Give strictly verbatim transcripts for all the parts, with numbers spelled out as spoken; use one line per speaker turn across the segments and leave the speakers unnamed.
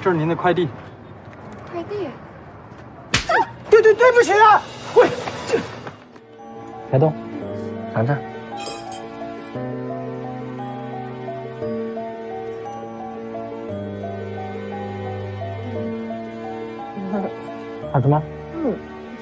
这是您的快递。
快递？
对对对不起啊！喂，这
开动，尝尝。好吃吗？
嗯。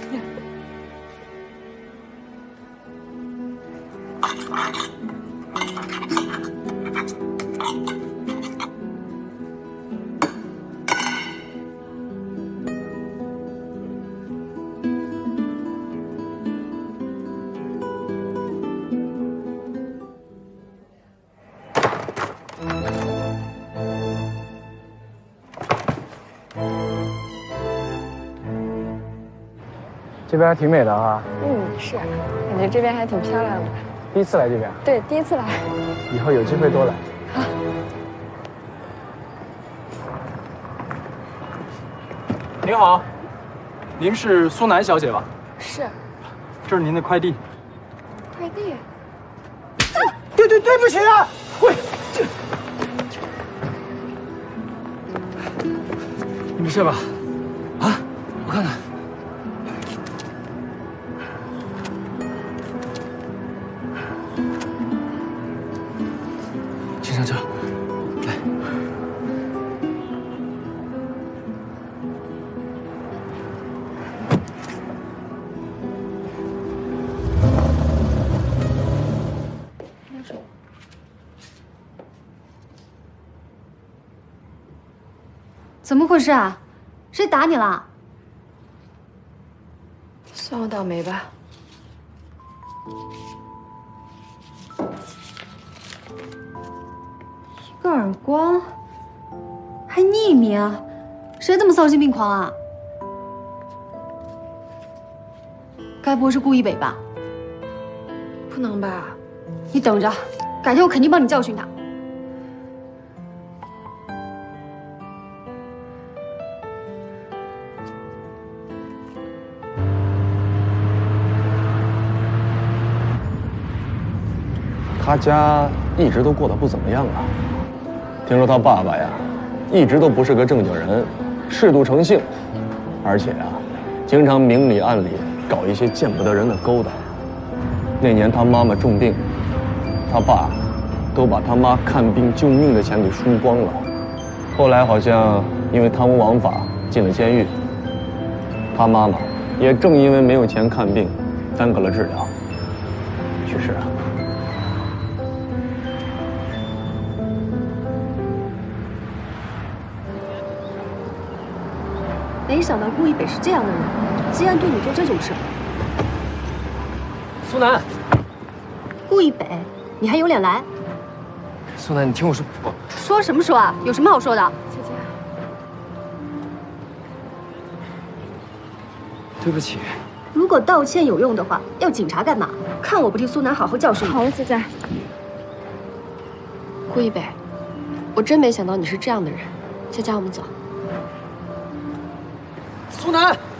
这边还挺美的啊。
嗯，是，感觉这边还挺漂亮的。
第一次来这边？
对，第一次来。
以后有机会多来。
好。
您好，您是苏楠小姐吧？
是。
这是您的快递。
快递？
对对对不起啊！喂，这你没事吧？啊，我看看。先上车，来。
怎么回事啊？谁打你了？
算我倒霉吧。
一个耳光，还匿名，谁这么丧心病狂啊？该不会是顾一北吧？
不能吧？
你等着，改天我肯定帮你教训他。
他家一直都过得不怎么样啊。听说他爸爸呀，一直都不是个正经人，嗜赌成性，而且啊，经常明里暗里搞一些见不得人的勾当。那年他妈妈重病，他爸都把他妈看病救命的钱给输光了。后来好像因为贪污枉法进了监狱。他妈妈也正因为没有钱看病，耽搁了治疗，去世了。
没想到顾一北是这样的人，竟然对你做这种事。
苏楠，
顾一北，你还有脸来？
苏楠，你听我说，我
说什么说啊？有什么好说的？
姐姐，
对不起。
如果道歉有用的话，要警察干嘛？看我不替苏楠好好教训你！
好了，姐姐。顾一北，我真没想到你是这样的人。佳佳，我们走。
苏楠。